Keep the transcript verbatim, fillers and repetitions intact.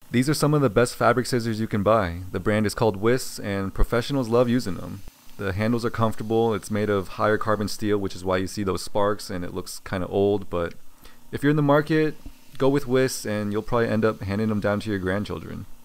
These are some of the best fabric scissors you can buy. The brand is called Wiss, and professionals love using them. The handles are comfortable. It's made of higher carbon steel, which is why you see those sparks and it looks kind of old. But if you're in the market, go with Wiss and you'll probably end up handing them down to your grandchildren.